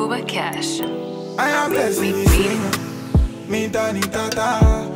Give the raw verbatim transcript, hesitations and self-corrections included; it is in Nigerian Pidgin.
BuBa Cash. I am blessed. Me, me, me, Tani Tata.